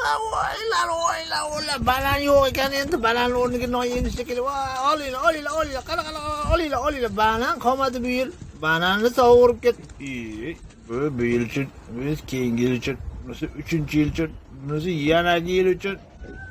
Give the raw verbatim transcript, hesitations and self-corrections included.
Voylar, voylar, voylar. Banan yo'q ekan endi bananning o'rniga non yeyishga kelib. Voy, olinglar, olinglar, olinglar. Qara, qara, olinglar, olinglar. Banan qolmadi bu yil. Bananni sovurib ket. Bu bu yil uchun, biz keyingi yil uchun, bunisi uchinchi yil uchun, bunisi yanagi yil uchun.